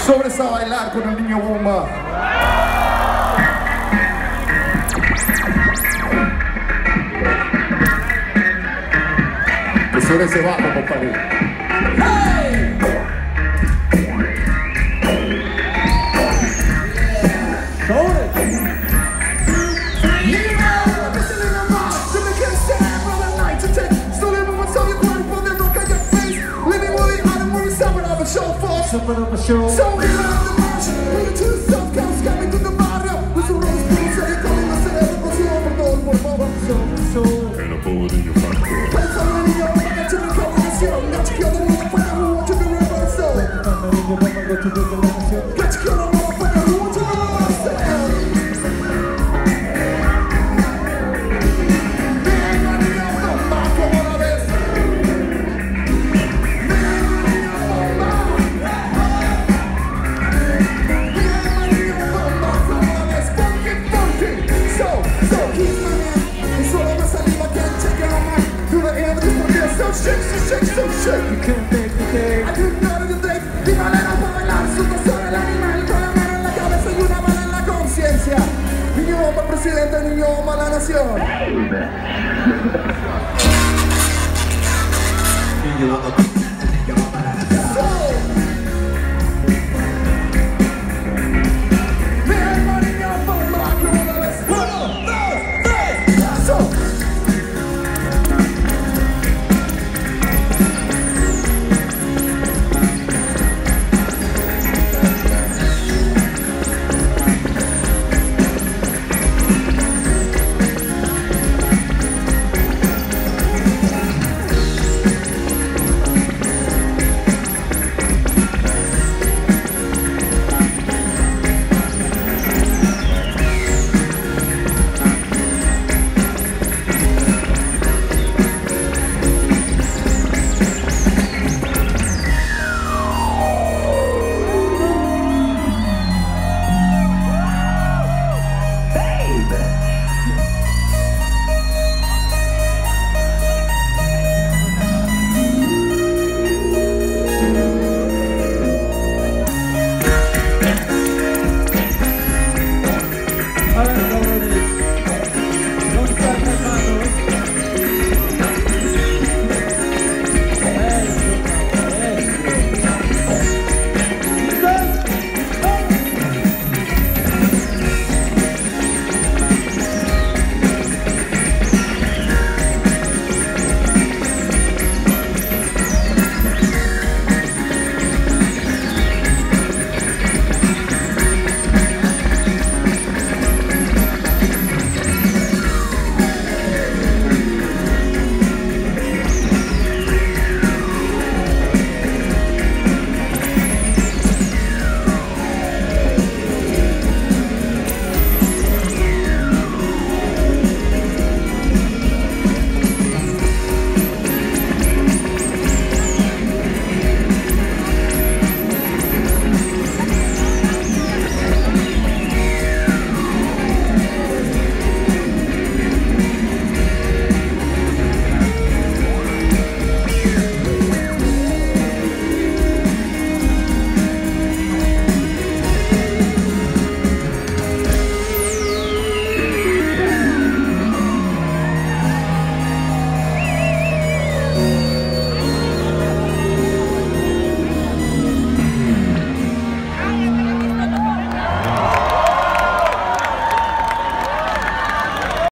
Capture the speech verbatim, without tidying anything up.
Sobre esa bailar con el Niño Bomba. Que sobre ese bajo, compadre. ¡Hey! ¡Sobre! Something of a show. So we love the march, bring it to the south coast, got me to the barrio. With some rose pools, and you're calling us an emotion for those who are more so, so. And a bullet in your front door. Pants on the Niño Bomba, got you in combination. Got you killed a motherfucker who wants to be reversed, so. Got you killed a motherfucker who wants to be reversed, so. Shake, shake, shake, shake, you can't make me day. I do not know the day. Mi manera para bailar, suelta sobre el animal. Con la mano en la cabeza y una bala en la conciencia. Niño Bomba, presidente, Niño Bomba, la nación. Niño Bomba.